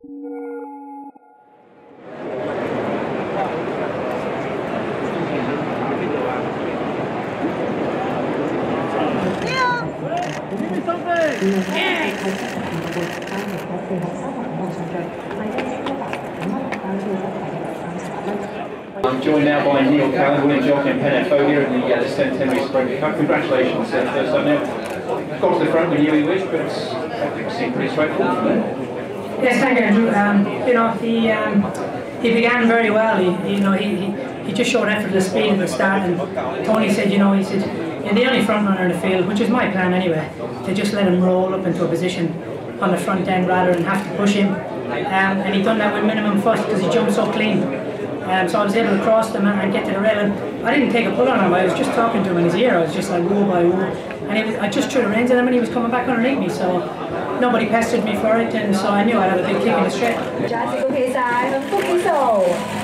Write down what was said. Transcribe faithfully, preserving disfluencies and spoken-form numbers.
I'm joined now by Neil Callan, winning jockey in Penefolia in the uh, Saint Henry Spring Cup. Congratulations, uh, first up Neil. Got to the front, we knew he would, but I think it seemed pretty straightforward from there. Yes, thank you, Andrew. Um, you know, he um, he began very well. He, you know, he, he, he just showed effortless speed at the start, and Tony said, you know, he said, you're the only front runner in the field, which is my plan anyway, to just let him roll up into a position on the front end rather than have to push him. Um, and he done that with minimum fuss because he jumped so clean. Um, so I was able to cross them and get to the rail, and I didn't take a pull on him. I was just talking to him in his ear. I was just like whoa by whoa, and it was, I just threw the reins at him, and he was coming back underneath me. So nobody pestered me for it, and so I knew I'd have a big kick in the straight. 揸住個企晒，腹肌數。